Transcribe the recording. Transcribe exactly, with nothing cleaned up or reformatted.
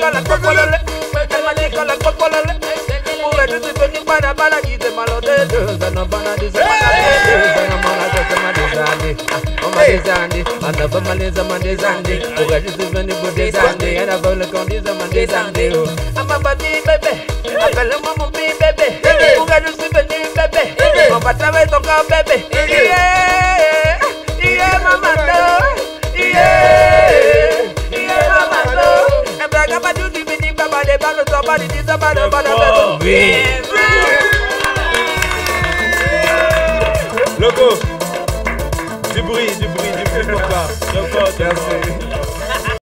manica la copolole, la manica la copolole. Mujer, tú te ves para para aquí te malo de Dios, no para dice para Dios, no para que te madizande, o madizande, anda para maliza madizande, mujer, tú te ves por dizande, era por la condición madizande. Ama papi bebé, apelo mamá mi bebé, mujer, tú te ves bebé, no para traer toca bebé, yeah, yeah, mamá no, yeah, yeah, mamá no, en braga para tú te ves para de para somebody this about about about. Loco, du bruit, du bruit, du bruit pour toi. Merci.